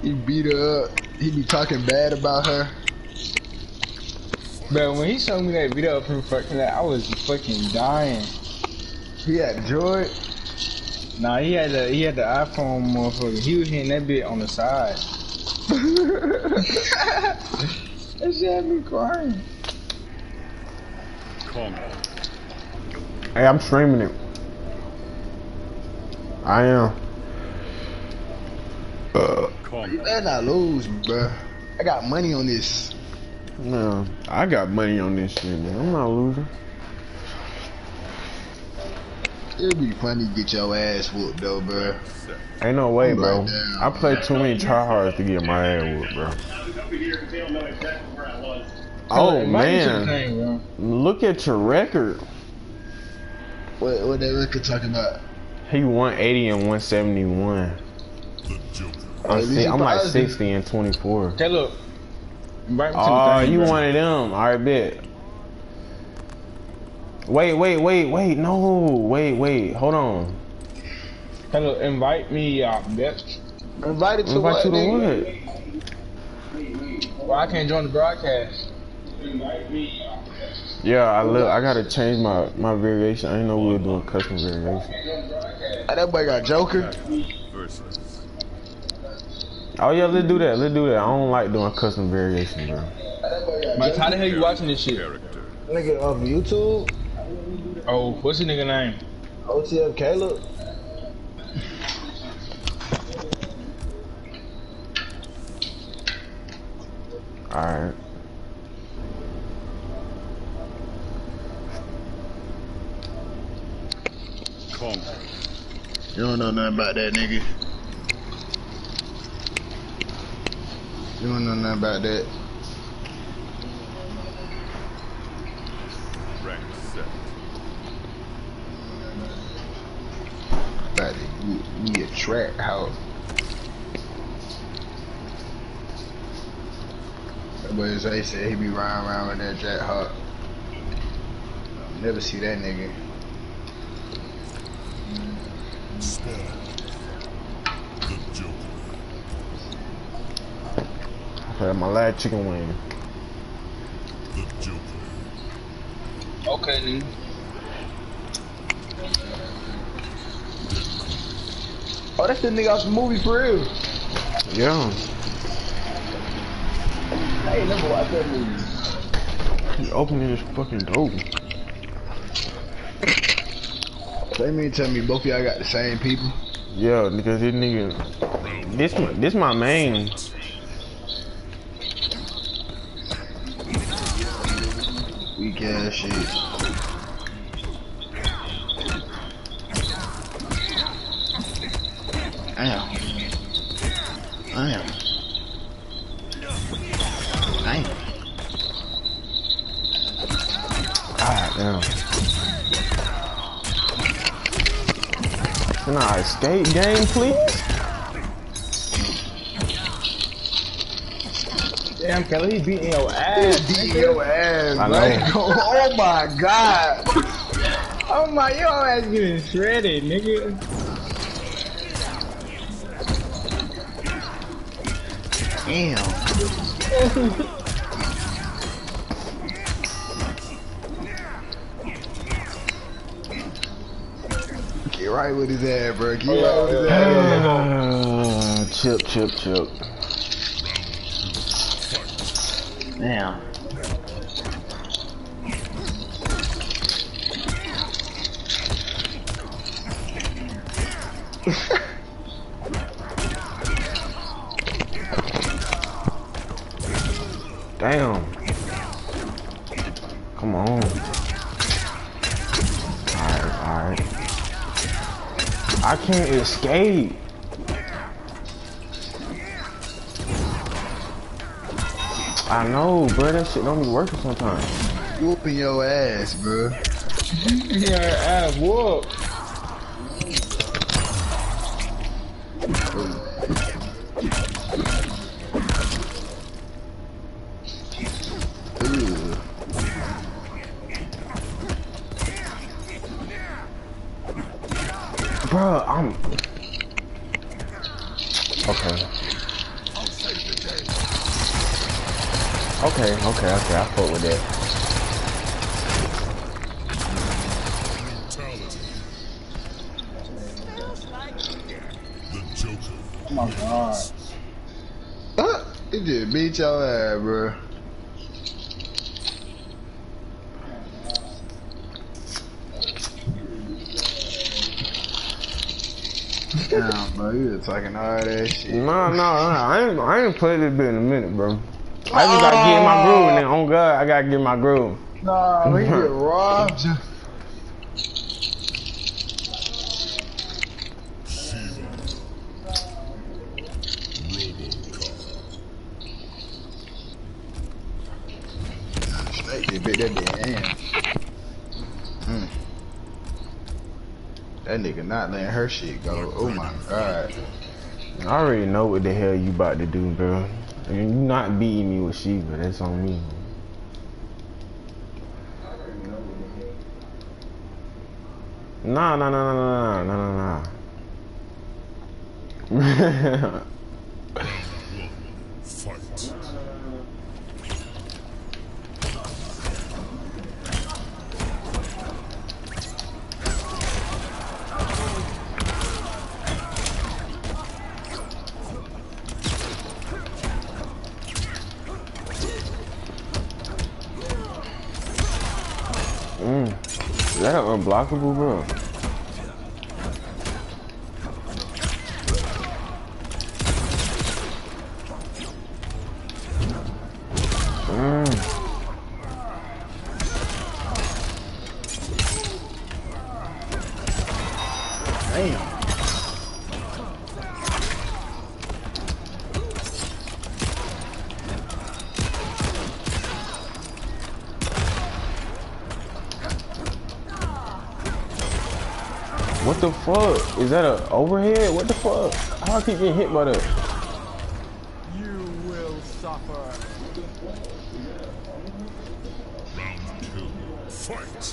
He beat her up. He be talking bad about her. Bro, when he showed me that video from fucking that, I was fucking dying. He had Joy. Nah, he had the iPhone motherfucker. He was hitting that bit on the side. That shit had me crying. Hey, I'm streaming it. I am. You better not lose, bro. I got money on this. No, I got money on this shit, man. I'm not losing. It'll be funny to get your ass whooped, though, bro. Ain't no way, I'm bro. right down. I play too many tryhards to get my ass whooped, bro. Oh, man. Look at your record. What that record talking about? He 180 and 171. I'm like 60 and 24. Okay, look. Right Oh, you bro. One of them. Alright, bet. Wait. No. Wait. Hold on. Hello, invite me, bitch. Invite you to what? Well, I can't join the broadcast. Invite me, yeah, I gotta change my variation. I didn't know we were doing custom variation. That boy got Joker. Oh yeah, let's do that. I don't like doing custom variation, bro. But how the hell you watching this shit? Nigga off YouTube. Oh, what's your nigga name? OTF Caleb. Alright. You don't know nothing about that, nigga. You don't know nothing about that. Rank set. About it. We a track house. That boy Zay said he be riding around with that Jack Hawk. Never see that nigga. Okay, my last chicken wing. Okay, then. Oh, that's the nigga off the movie for real. Yeah. I ain't never watched that movie. He opening his fucking door. They mean tell me both of y'all got the same people? Yeah, because this nigga, this my main. Weak ass shit. Damn. God damn. Can I escape game, please? Damn, Kelly, he beating your ass. Beating your ass, I know. Oh my god. Oh my, your ass getting shredded, nigga. Damn. Get right with his ass, bro. Get right with his ass. Chip. Damn. Damn. Come on. Alright. I can't escape. I know, bro. That shit don't be working sometimes. Whooping your ass, bro. Your ass whoop. Bro, I'm okay. Okay, I fuck with that. Oh my god. It just beat your ass, bro. Damn, bro, you was talking all that shit. Nah, I ain't played this bit in a minute, bro. I just gotta get in my groove, and then on God, I gotta get in my groove. Nah, we get robbed. They bit that damn hand. That nigga not letting her shit go. Oh my god. I already know what the hell you about to do, bro. And you not beating me with Shiva, that's on me. Nah. Fight. Is that unblockable, bro? Damn. What the fuck? Is that a overhead? What the fuck? How I keep getting hit by that? You will suffer. Round 2. Fight.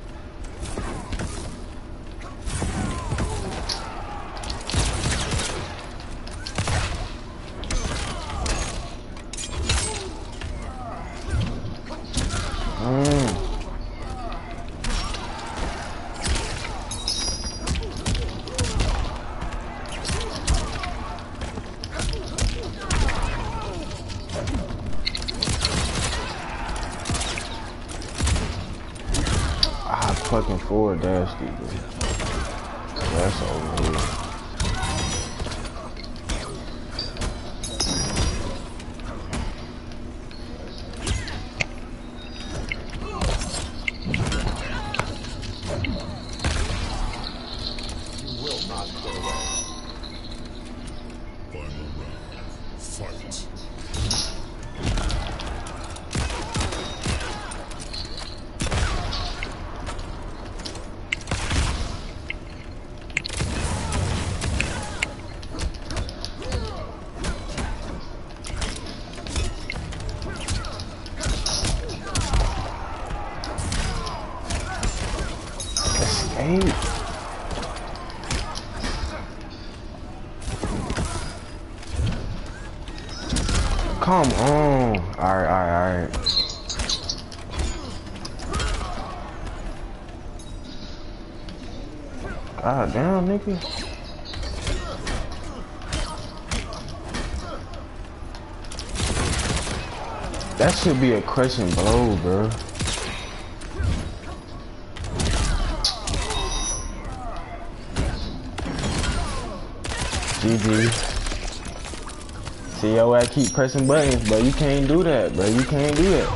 Fucking forward dash, dude. That's over here. You will not get away. Final round. Fight. Escape. Come on. Alright. God damn, nigga. That should be a crushing blow, bro. GG. See, yo, I keep pressing buttons, but you can't do that, bro. You can't do that.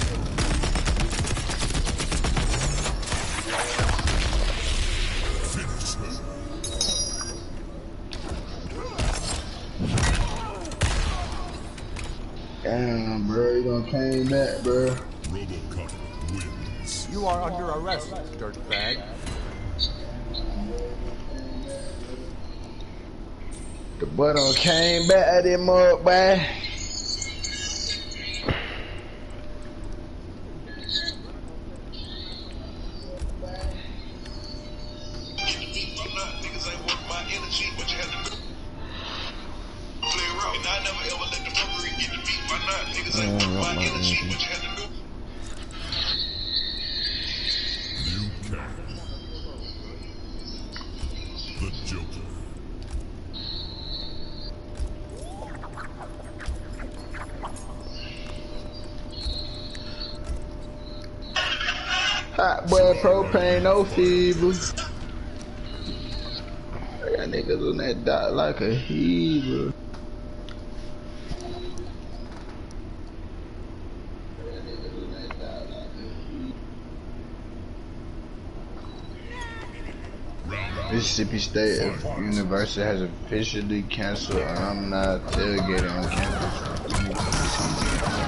Damn, bro, you done came back, bro. RoboCop wins. You are under arrest, dirtbag. The boy done came back at him up, boy. Niggas ain't worth my energy, but you have to play around. Liu Kang, the Joker. Hot boy propane, no feebles. I got niggas on that dot like a heaver. Mississippi State University has officially canceled alumni tailgating on campus.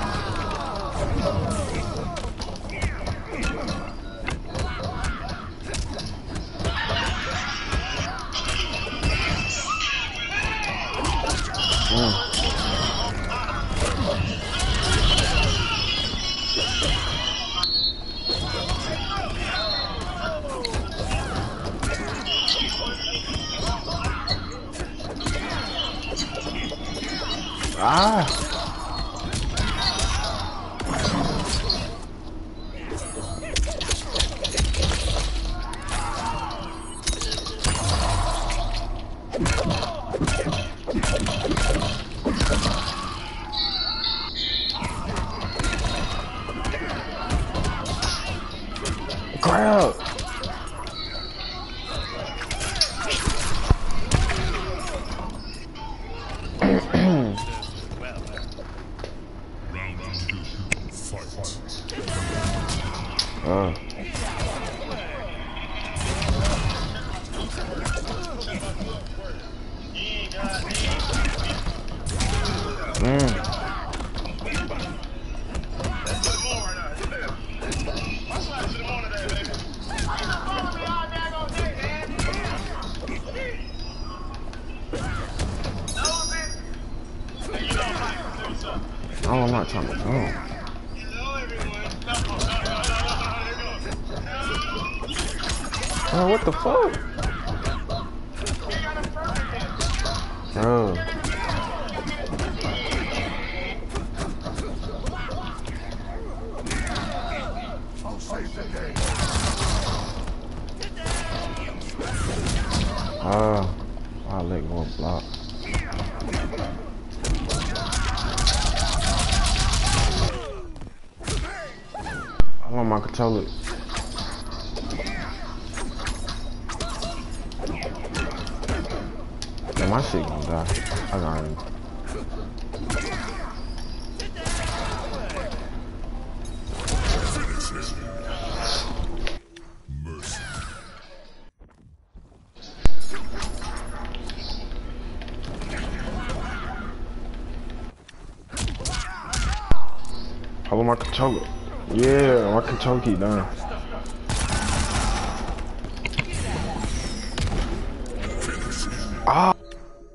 Crowd. Round 2, fight. Oh, I'm not trying to go. Oh, what the fuck? Bro. I'll let go of block. I want my controller. Yeah, my shit gonna die. I got it. Mercy. Hold on my controller. Yeah, my controller keep dying. Ah.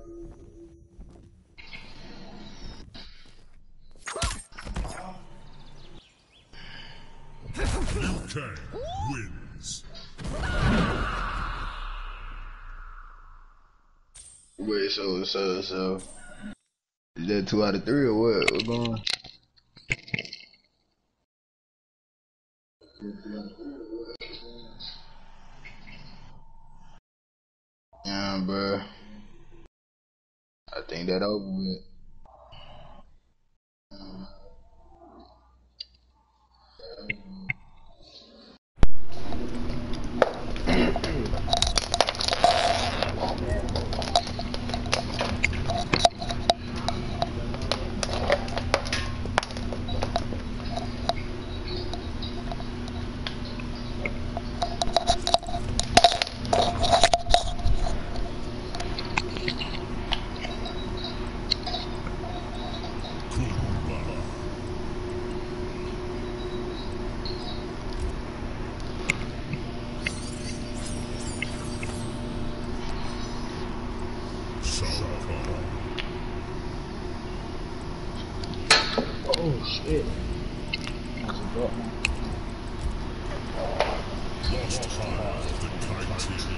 Liu Kang wins. Wait, so is that 2 out of 3 or what? What's going on? Yeah, bro. I think that over with. Oh shit. Lost half of the Titan.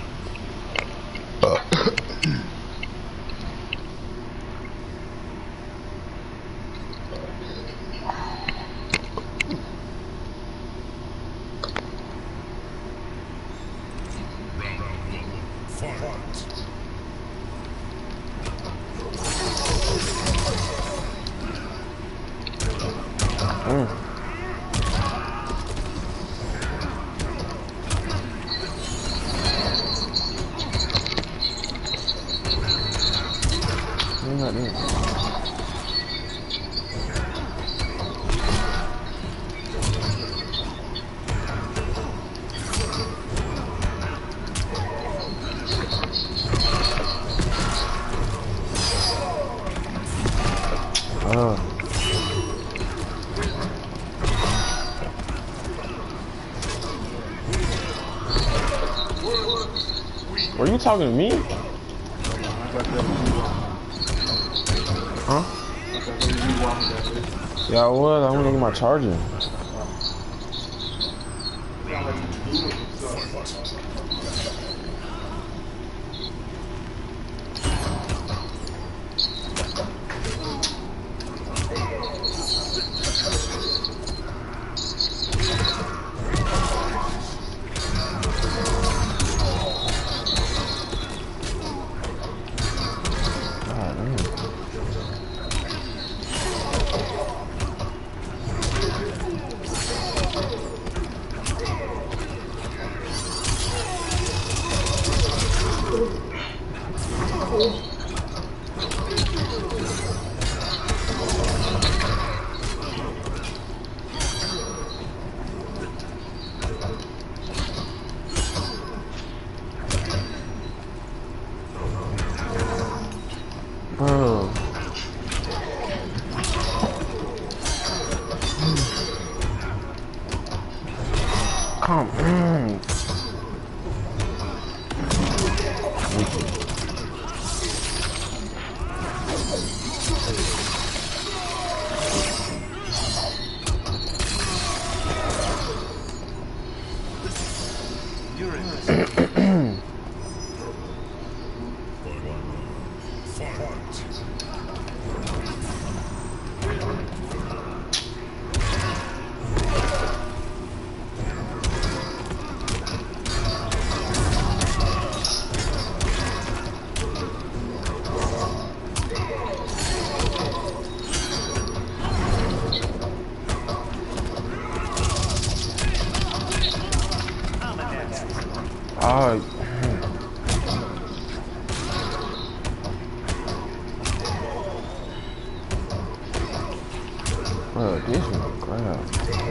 Not there. Were you talking to me? Huh? Yeah, I was. I'm gonna get my charger. Bro. Come on. Bro, this is crap.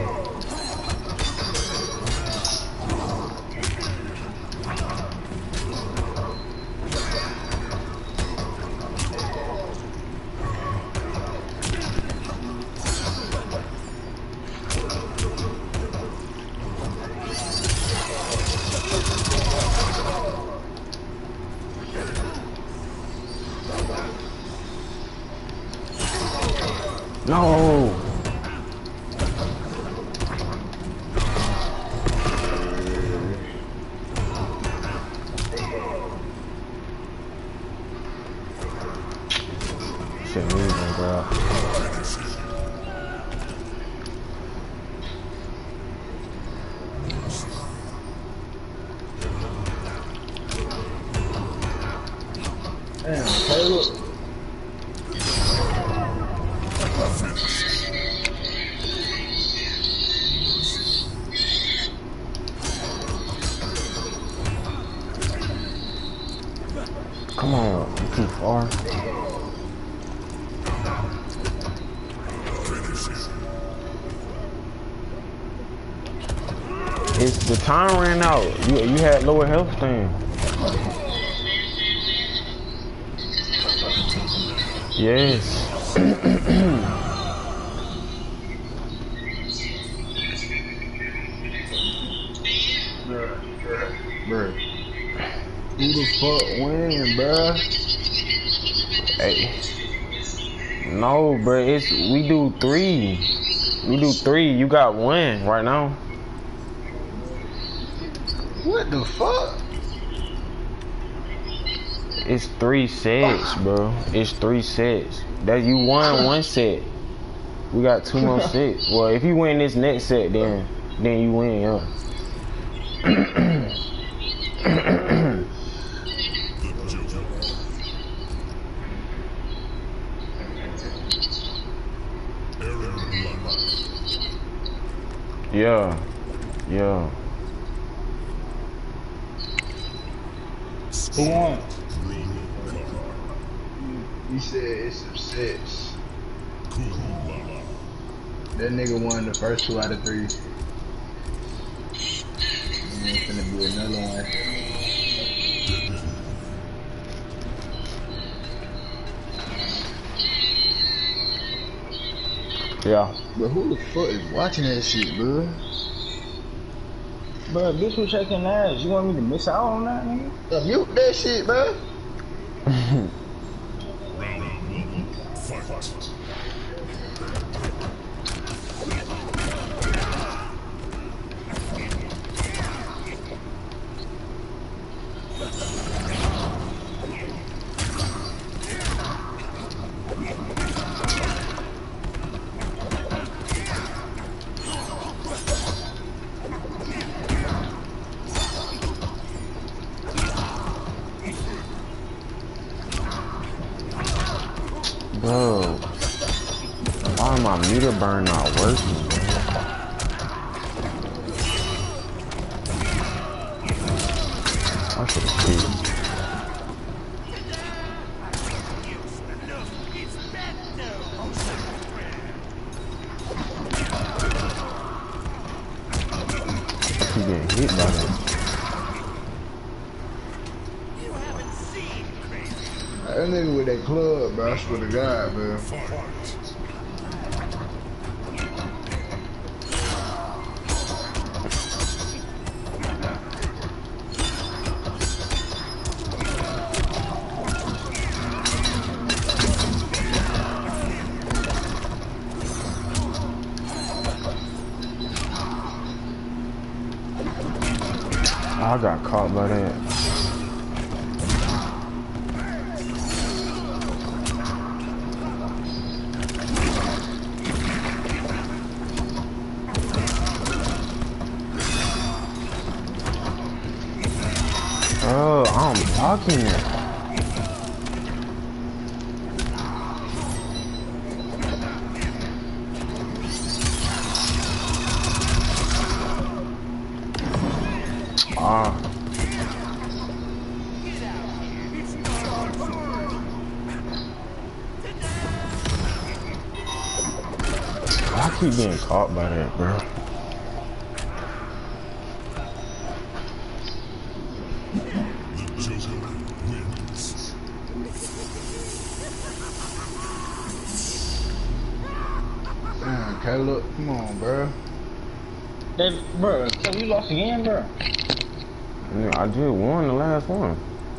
No. Shit, moving, bro. Damn, Caleb. Come on, you too far. It's the time ran out. You had lower health thing. Yes. Bruh. Who the fuck win, bruh? Hey. No, bro. We do 3. We do 3. You got 1 right now. What the fuck? It's 3 sets, bro. It's 3 sets. That you won 1 set. We got 2 more sets. Well, if you win this next set, then you win, yeah. Yeah. Yeah. Who won? He said it's some six. Kulala. That nigga won the first 2 out of 3. And it's gonna be another one. Yeah. But who the fuck is watching that shit, bro? Bro, bitch was shaking ass. You want me to miss out on that, nigga? Mute that shit, bro. Round 1. Fight. Bro, why my meter burn not working, bro? I should have quit. I keep getting hit by that. That nigga with that club, bro. I swear to God, bro. I got caught by that. Oh, I'm blocking it. Ah. I keep getting caught by that, bro. Damn, Caleb, come on, bro. Bro, so you lost again, bro? Yeah, I just won the last one.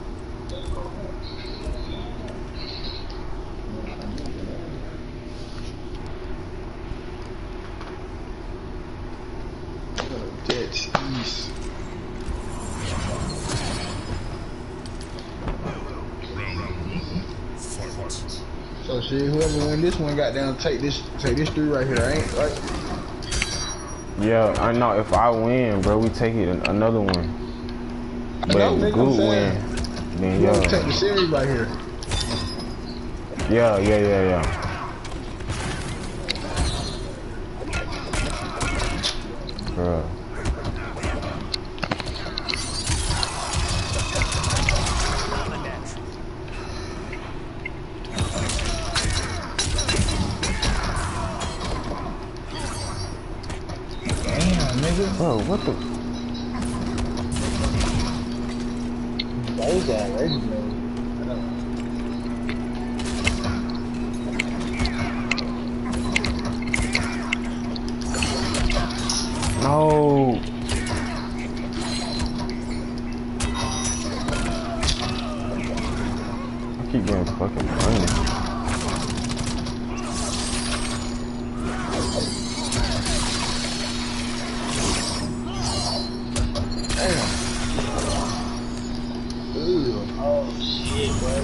That's east. So shit, whoever win this one got down take this 3 right here, ain't right? Yeah, I know. If I win, bro, we take it another one. But know, if nigga, Good I'm saying. win, then Whoever yeah. take the series right here. Yeah. Bro. Damn, nigga. Bro, what the? Those are legendary. No. I keep getting fucking punished. Oh shit, bro.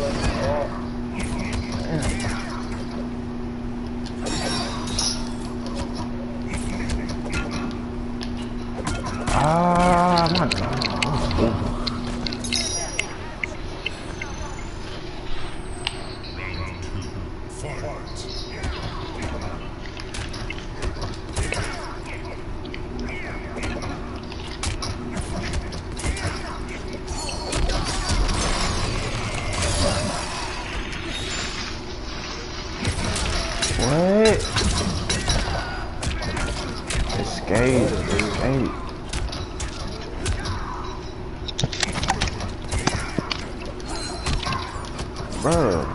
Ah, my God. What? Escape. Escape. Bruh.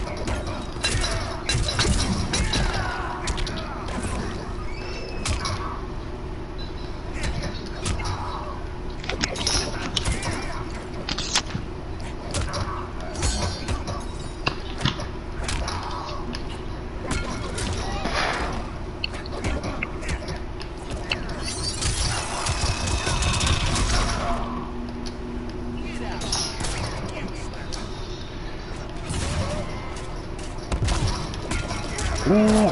Ooh.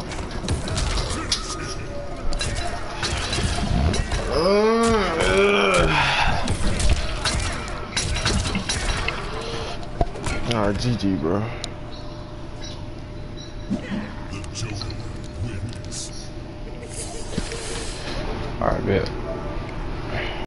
GG, bro. The Joker wins. Alright, bet.